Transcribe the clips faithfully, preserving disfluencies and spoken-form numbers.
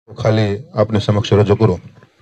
ખાલી આપની સમક્ષ રજૂ કરું.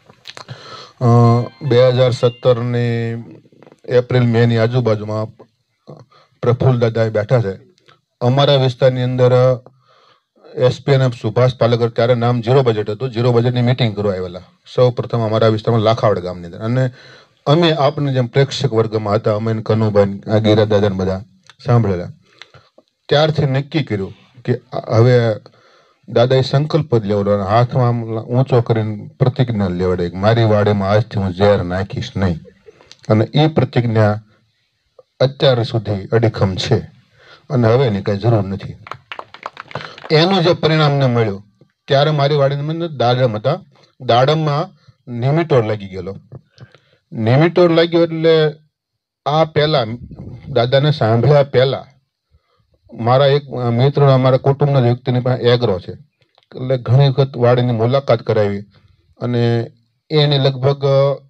બે હજાર સત્તરની એપ્રિલ મેની આજુબાજુમાં પ્રફુલ્લ દાદા બેઠા છે. અમારા વિસ્તારની અંદર એસપીએનએફ સુભાષ પાલેકર, ત્યારે નામ ઝીરો બજેટ હતું, ઝીરો બજેટની મિટિંગ કરવા આવેલા. સૌ પ્રથમ અમારા વિસ્તારમાં લાખાવડ ગામની અંદર. અને અમે આપને જેમ પ્રેક્ષક વર્ગમાં હતા, અમે કનુભાઈ, આ ગીરા દાદા બધા સાંભળેલા. ત્યારથી નક્કી કર્યું કે હવે દાદાએ સંકલ્પ જ લેવડો, હાથમાં ઊંચો કરીને પ્રતિજ્ઞા લેવડે, મારી વાડીમાં આજથી હું ઝેર નાખીશ નહીં. અને એ પ્રતિજ્ઞા અત્યાર સુધી અડીખમ છે અને હવે એની કઈ જરૂર નથી. એનું જે પરિણામ ને મળ્યું, ત્યારે મારી વાડીની અંદર દાડમ હતા. દાડમમાં નેમિટોડ લાગી ગયેલો. નેમિટોડ લાગ્યો એટલે આ પહેલા દાદાને સાંભળ્યા પહેલા મારા એક મિત્ર, અમારા કુટુંબના વ્યક્તિની પાસે એગ્રો છે, એટલે ઘણી વખત વાડીની મુલાકાત કરાવી. અને એને લગભગ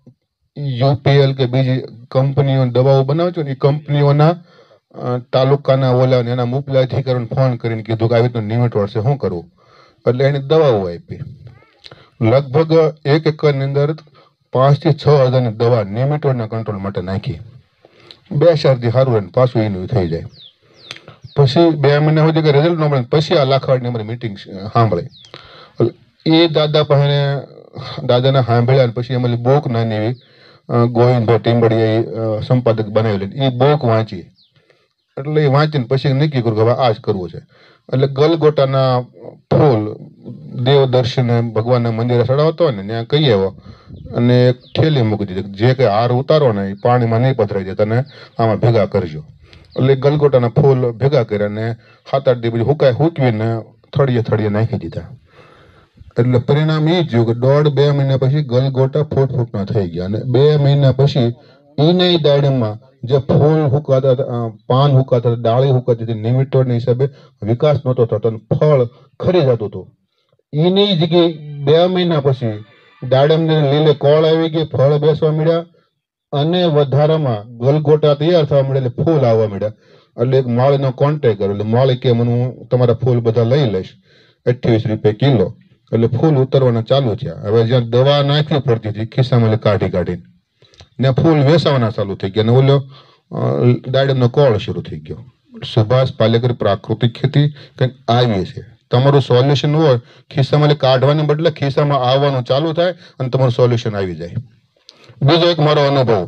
યુપીએલ કે બીજી કંપનીઓ દવાઓ બનાવે છે ને, એ કંપનીઓના તાલુકાના ઓલા એના મુખ્ય અધિકારીને ફોન કરીને કીધું કે આવી રીતનું નિમિટોડ છે, શું કરવું? એટલે એની દવાઓ આપી. લગભગ એક એકરની અંદર પાંચ થી છ હજારની દવા નિમિટોડના કંટ્રોલ માટે નાખી. બે ચારથી સારું રહે, પાછું એનું થઈ જાય. પછી બે મહિના સુધી કઈ રિઝલ્ટ ન મળે, પછી આ લાખાવાડની અમારી મિટિંગ સાંભળે. એ દાદા પાસે દાદાને સાંભળ્યા. પછી અમારી બોક નાની એવી ગોવિંદભાઈ ટીમ્બડિયા સંપાદક બનાવેલી, એ બોક વાંચી. એટલે એ વાંચીને પછી નક્કી કર્યું કે હવે આ જ કરવું છે. એટલે ગલગોટાના ફૂલ દેવ દર્શને ભગવાનના મંદિરે ચડાવતો હોય ને, ત્યાં કહી આવ્યો અને એક થેલી મૂકી દીધી, જે કંઈ હાર ઉતારો ને એ પાણીમાં નહીં પથરાઈ જાય, તને આમાં ભેગા કરજો. એટલે ગલગોટાના ફૂલ ભેગા કર્યા ને સાત આઠ દિવસ હુકાય હુકવીને થળીએ થળીએ નાખી દીધા. એટલે પરિણામ એ થયું કે દોઢ બે મહિના પછી ગલગોટા ફૂટ ફૂટના થઈ ગયા. અને બે મહિના પછી એને દાડમમાં જે ફૂલ હુકાતા હતા, પાન હુકાતા હતા, ડાળી હુકાતી હતી, નિમિટોડના હિસાબે વિકાસ નહોતો થતો અને ફળ ખરી જતું હતું. એની જગ્યાએ બે મહિના પછી દાડમને લીલે કોળ આવી ગઈ, ફળ બેસવા મળ્યા અને વધારામાં ગલગોટા તૈયાર થવા મળે, એટલે ફૂલ આવવા મળ્યા. એટલે એક માળીનો કોન્ટેક્ટ કર્યો. એટલે માળી કે મને હું તમારા ફૂલ બધા લઈ લઈશ, અઠ્યાવીસ રૂપિયા કિલો. એટલે ફૂલ ઉતરવાના ચાલુ થયા. હવે જ્યાં દવા નાખવી પડતી હતી ખિસ્સામાં કાઢી કાઢીને ને ફૂલ વેસાવાના ચાલુ થઈ ગયા. અને ઓલો દાડમનો કોળ શરૂ થઈ ગયો. સુભાષ પાલેકર પ્રાકૃતિક ખેતી કંઈક આવી છે. તમારું સોલ્યુશન હોય ખિસ્સામાં કાઢવાને બદલે ખિસ્સામાં આવવાનું ચાલુ થાય અને તમારું સોલ્યુશન આવી જાય. બીજો એક મારો અનુભવ,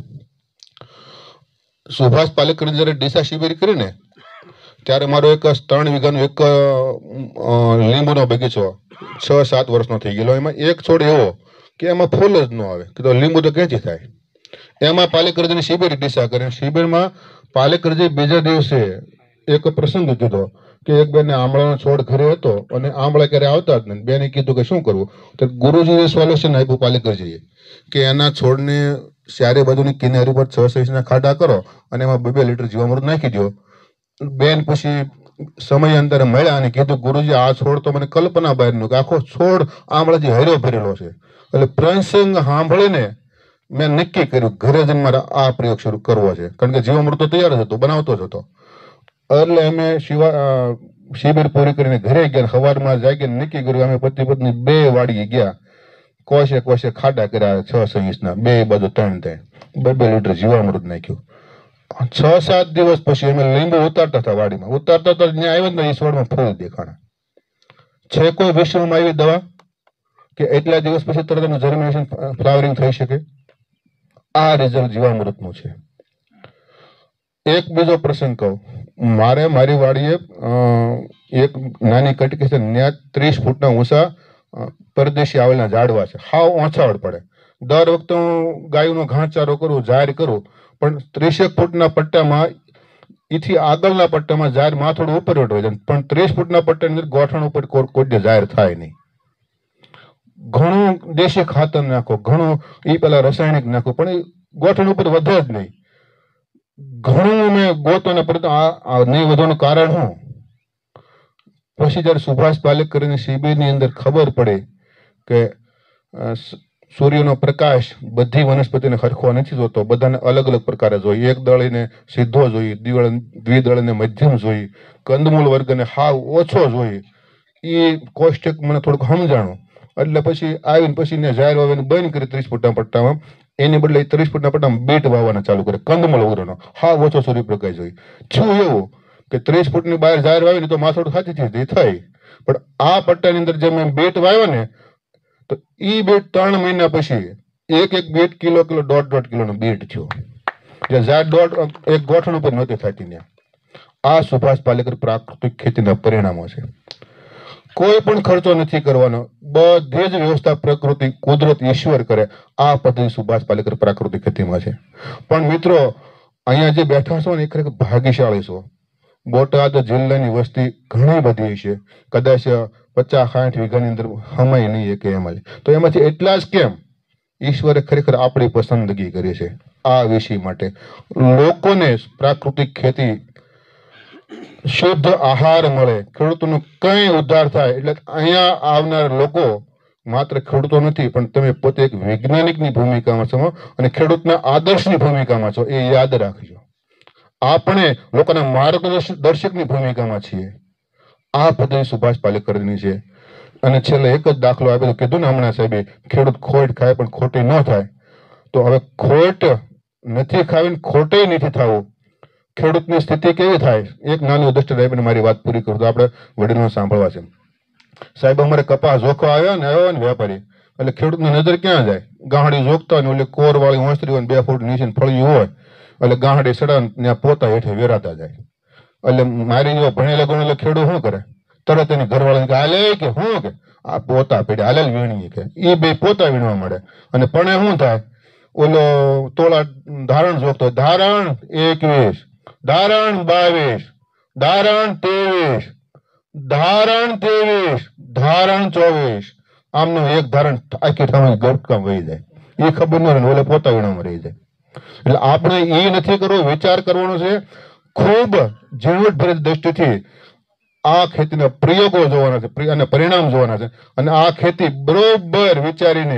સુભાષ પાલેકર જયારે ડીસા શિબિર કરીને ત્યારે મારો એક ત્રણ વીઘાનો એક લીંબુનો બગીચો છ સાત વર્ષનો થઈ ગયેલો. એમાં એક છોડ એવો કે એમાં ફૂલ જ ન આવે, કે લીંબુ તો ક્યાંથી થાય. એમાં પાલેકરજીની શિબિર ડીસા કરીને શિબિરમાં પાલેકરજી બીજા દિવસે એક પ્રસંગ કીધો કે એક બેને આંબળાનો છોડ ઘરે હતો અને આંબળા ક્યારે આવતા જ નહીં. બેને કીધું કે શું કરવું? તો ગુરુજીએ સોલ્યુશન આપ્યું પાલેકરજીએ કે એના છોડને ચારે બાજુની કિનારી પર છ સાઈઝના ખાડા કરો અને એમાં બે બે લીટર જીવામૃત નાખી દો. બેન પછી સમયાંતરે મળ્યા અને કીધું ગુરુજી આ છોડ તો મને કલ્પના બહારનો, કે આખો છોડ આંબળાથી હર્યો ભરેલો છે. એટલે પ્રસંગ સાંભળીને મેં નક્કી કર્યું ઘરે જઈને મારે આ પ્રયોગ શરૂ કરવો છે, કારણ કે જીવામૃત તો તૈયાર જ હતો, બનાવતો જ હતો. એટલે અમે શિવા શિબિર પૂરી કરીને ઘરે ગયા. સવારમાં જાગીને નક્કી કર્યું, અમે પતિ પત્ની બે વાડી ગયા, કોશે કોશે ખાડા કર્યા છ સહીસના, બે બાજુ ત્રણ થાય, બે બે લીટર જીવામૃત નાખ્યું. છ સાત દિવસ પછી અમે લીંબુ ઉતારતા હતા વાડીમાં, ઉતારતા હતા ત્યાં આવ્યા ને એ છોડમાં ફૂલ દેખાણા. છે કોઈ વિશ્વમાં આવી દવા કે એટલા દિવસ પછી તરત એનું જર્મિનેશન ફ્લાવરિંગ થઈ શકે? આ રિઝલ્ટ જીવામૃતનું છે. એક બીજો પ્રસંગ કહું, મારે મારી વાડીએ એક નાની કટકી છે, ત્યાં ત્રીસ ફૂટના ઊંચા પરદેશી આવેલા ઝાડવા છે, હાવ ઓછાવડ પડે. દર વખતે હું ગાયનો ઘાસચારો કરું, જાહેર કરું, પણ ત્રીસેક ફૂટના પટ્ટામાં એથી આગળના પટ્ટામાં જાહેર માથોડું ઉપર હોય જાય, પણ ત્રીસ ફૂટના પટ્ટાની અંદર ગોઠણ ઉપર કોઈ જાહેર થાય નહીં. ઘણું દેશી ખાતર નાખો, ઘણું એ પેલા રાસાયણિક નાખો, પણ એ ગોઠણ ઉપર વધે જ નહીં. ઘણું અમે ગોતો ને પરંતુ આ નહીં વધવાનું કારણ શું? પછી જયારે સુભાષ પાલેકરની શિબિરની અંદર ખબર પડે કે સૂર્યનો પ્રકાશ બધી વનસ્પતિને સરખો નથી જોતો, બધાને અલગ અલગ પ્રકારે જોઈએ. એક દળીને સીધો જોઈએ, દ્વિદળને મધ્યમ જોઈએ, કંદમૂળ વર્ગને હાવ ઓછો જોઈએ. એ કોષ્ટક મને થોડુંક સમજાણું. એટલે પછી આવીને પછી ને જાહેર વાવીને બંધ કરી ત્રીસ ફૂટના પટ્ટામાં, એની બદલે ત્રીસ ફૂટના પટ્ટામાં બીટ વાવવાના ચાલુ કરે, કંદમૂળ વગરનો, હા ઓછો સૂર્યપ્રકાશ જોઈએ. શું એવું કે ત્રીસ ફૂટની બહાર જાહેર વાવીને તો માથોડ ખાતી થઈ થાય, પણ આ પટ્ટાની અંદર જે મેં બીટ વાવ્યો ને, તો ઈ બીટ ત્રણ મહિના પછી એક એક બીટ કિલો કિલો દોઢ દોઢ કિલો નો બીટ થયો, જે જાહેર દોઢ એક ગોઠણ ઉપર નહોતી થતી ને. આ સુભાષ પાલેકર પ્રાકૃતિક ખેતીના પરિણામો છે. કોઈ પણ ખર્ચો નથી કરવાનો, બધી જ વ્યવસ્થા પ્રકૃતિ કુદરત ઈશ્વર કરે. આ પદ્ધતિ સુભાષ પાલેકર પ્રાકૃતિક ખેતીમાં છે. પણ મિત્રો અહીંયા જે બેઠા છો ને એ ખરેખર ભાગ્યશાળી છો. બોટાદ જિલ્લાની વસ્તી ઘણી બધી છે, કદાચ પચાસ સાઠ વીઘાની અંદર હમાય નહીં કે એમાં, તો એમાંથી એટલા જ કેમ ઈશ્વરે ખરેખર આપણી પસંદગી કરી છે આ વિષય માટે. લોકોને પ્રાકૃતિક ખેતી, શુદ્ધ આહાર મળે, ખેડૂતોનો કઈ ઉદ્ધાર થાય. એટલે અહીંયા આવનાર લોકો માત્ર ખેડૂતો નથી, પણ તમે પોતે એક વૈજ્ઞાનિકની ભૂમિકામાં છો અને ખેડૂતના આદર્શની ભૂમિકામાં છો, એ યાદ રાખજો. આપણે લોકોના માર્ગદર્શકની ભૂમિકામાં છીએ. આ પદ્ધતિ સુભાષ પાલેકરની છે. અને છેલ્લે એક જ દાખલો આપેલો, કીધું ને હમણાં સાહેબે, ખેડૂત ખોટ ખાય પણ ખોટી ન થાય. તો હવે ખોટ નથી ખાવી, ખોટે નથી થવું. ખેડૂતની સ્થિતિ કેવી થાય? એક નાનું ઉદાહરણ આપીને મારી વાત પૂરી કરું તો આપણે વડીલો સાંભળવા છે. સાહેબ અમારે કપાસ જોખવા આવ્યા ને આવ્યો ને વેપારી, એટલે ખેડૂતની નજર ક્યાં જાય? ગાંહડી જોખતા હોય ને ઓલી કોર વાળી ઓસરી હોય, બે ફૂટ નીચે ફળિયું હોય, એટલે ગાંહડી સડા ત્યાં પોતા હેઠે વેરાતા જાય. એટલે મારી જો ભણેલા ગણેલા ખેડૂત શું કરે? તરત એની ઘરવાળાને કે હાલે કે શું કે આ પોતા પીડે હાલે વીણીએ કે એ બે પોતા વીણવા મળે. અને પણ શું થાય? ઓલો તોલા ધારણ જોખતો, ધારણ એકવીસ, ધારણ બાવીસ, ધારણ ત્રેવીસ, ધારણ ત્રેવીસ, ધારણ ચોવીસ, આમનું એક ધારણ આખી ઠામની ગટકામ વહી જાય. એ ખબર ન રહે, ઓલે પોતા વીણવામાં રહી જાય. એટલે આપણે એ નથી કરવો, વિચાર કરવાનો છે. ખૂબ ઝીણવટભરી દ્રષ્ટિથી આ ખેતીના પ્રયોગો જોવાના છે અને પરિણામ જોવાના છે. અને આ ખેતી બરોબર વિચારીને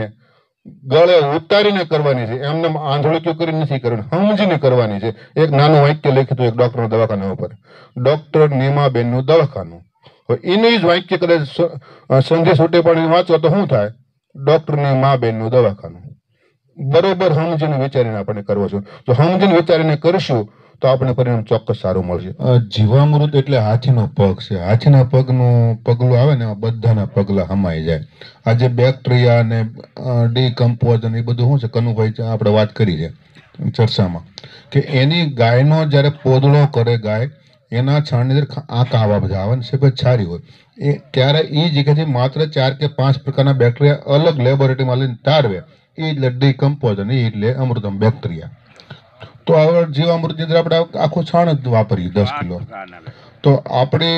ગળે ઉતારીને કરવાની છે. એમને આંધળીઓ કરી નથી કરવાની, સમજીને કરવાની છે. એક નાનું વાક્ય લખ્યું એક ડોક્ટર દવાખાના ઉપર, ડોક્ટર નીમાબેન નું દવાખાનું. એનું જ વાક્ય કદાચ સંધે છૂટે પાડીને વાંચો તો શું થાય? ડોક્ટર ની મા બેન નું દવાખાનું. બરોબર સમજીને વિચારીને આપણે કરવો છો. જો સમજીને વિચારીને કરશું તો આપણે પરિણામ ચોક્કસ સારું મળશે. જીવામૃત એટલે હાથીનો પગ છે. હાથીના પગનું પગલું આવે ને બધાના પગલા હમાઈ જાય. આજે બેક્ટેરિયા અને ડીકમ્પોઝ અને એ બધું શું છે, કનુભાઈ આપણે વાત કરી છે ચર્ચામાં, કે એની ગાયનો જયારે પોદળો કરે ગાય, એના છાણની અંદર આંકા આવા બધા આવે ને સફેદ છારી હોય, એ ત્યારે એ જગ્યાથી માત્ર ચાર કે પાંચ પ્રકારના બેક્ટેરિયા અલગ લેબોરેટરીમાં લઈને તારવે. એ એટલે ડીકમ્પોઝ અને એ એટલે અમૃતમ બેક્ટેરિયા. તો હવે જીવામૃતની અંદર આપણે આખું છાણ જ વાપરીએ દસ કિલો. તો આપણે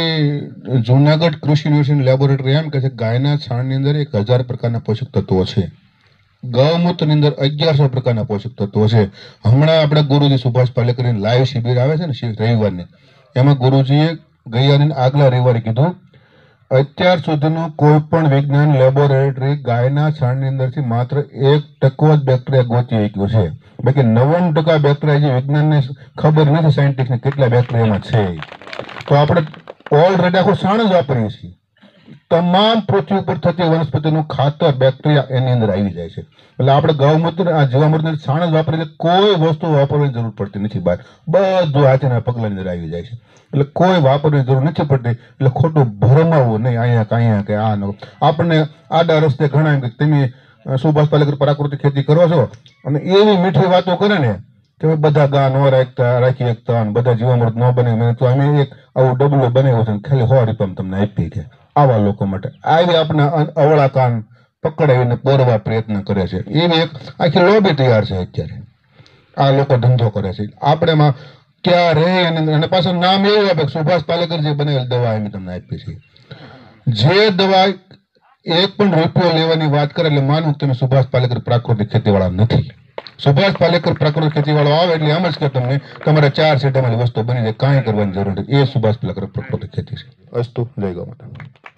જુનાગઢ કૃષિ યુનિવર્સિટી લેબોરેટરી એમ કહે છે ગાયના છાણની અંદર એક હજાર પ્રકારના પોષક તત્વો છે, ગૌમૂત્રની અંદર અગિયારસો પ્રકારના પોષક તત્વો છે. હમણાં આપણે ગુરુજી સુભાષ પાલેકરની લાઈવ શિબિર આવે છે ને રવિવારની, એમાં ગુરુજીએ ગયા આગલા રવિવારે કીધું અત્યાર સુધીનું કોઈ પણ વિજ્ઞાન લેબોરેટરી ગાયના છાણની અંદરથી માત્ર એક ટકો જ બેક્ટેરિયા ગોતી શક્યું છે. બાકી નવ્વાણું ટકા બેક્ટેરિયા જે વિજ્ઞાનને ખબર નથી સાયન્ટિસ્ટને કેટલા બેક્ટેરિયામાં છે. તો આપણે ઓલરેડી આખું છાણ જ વાપરીએ છીએ. તમામ પૃથ્વી ઉપર થતી વનસ્પતિનું ખાતર બેક્ટેરિયા એની અંદર આવી જાય છે. એટલે આપણે ગૌમૂત્ર આ જીવામૃતને છાણ જ વાપરીએ, કોઈ વસ્તુ વાપરવાની જરૂર પડતી નથી. બહાર બધું હાથીના પગલાની અંદર આવી જાય છે. એટલે કોઈ વાપરવાની જરૂર નથી પડતી. એટલે ખોટું ભરમાવવું નહીં અહીંયા અહીંયા કે આ ન. આપણને આડા રસ્તે ઘણા કે તમે સુભાષ પાલેકર પ્રાકૃતિક ખેતી કરો છો અને એવી મીઠી વાતો કરે ને કે બધા ગા ન રાખતા રાખી શકતા બધા જીવામૃત ન બને, તો અમે એક આવું ડબલું બનાવ્યું છે ખાલી સો રૂપિયા તમને આપી છે. આવા લોકો માટે આવી આપણા અવળા કાન પકડાવીને પોરવા પ્રયત્ન કરે છે. એવી એક આખી લોબી તૈયાર છે અત્યારે. આ લોકો ધંધો કરે છે. આપણે ક્યાં રહે અને પાછું નામ એવું આપે સુભાષ પાલેકર જે બનાવેલી દવા એમ તમને આપી છે. જે દવા એક પણ રૂપિયો લેવાની વાત કરે એટલે માનું તમે સુભાષ પાલેકર પ્રાકૃતિક ખેતી વાળા નથી. સુભાષ પાલેકર પ્રાકૃતિક ખેતી વાળો આવે એટલે એમ જ કે તમને તમારે ચાર સીટામાં વસ્તુ બની જાય, કાંઈ કરવાની જરૂર નથી. એ સુભાષ પાલેકર પ્રાકૃતિક ખેતી છે. અસ્તુ, જય ગૌ માતા.